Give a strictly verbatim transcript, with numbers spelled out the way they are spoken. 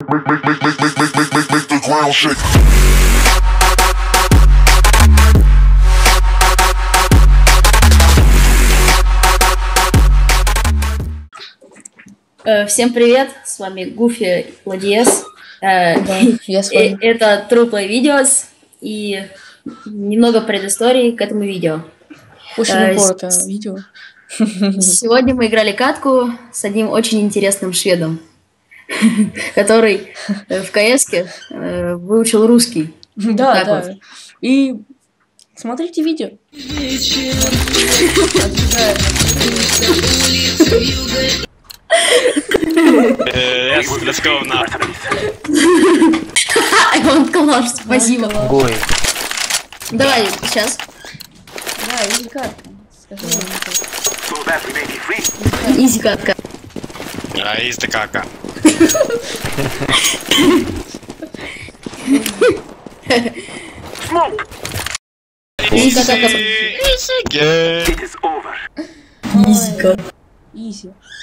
Всем привет, с вами Гуфи Ладиес. Да, я с вами. Это True Play Videos и немного предыстории к этому видео. Очень коротко видео. Сегодня мы играли катку с одним очень интересным шведом, который в КС-ке выучил русский. Да, да. Вот. И смотрите видео. Yes, let's go now. Он калаш, спасибо. Гой. Давай, сейчас. Да, изи катка. Изи катка. А, изи кака. Изи катка. Изи Изи катка. Изи.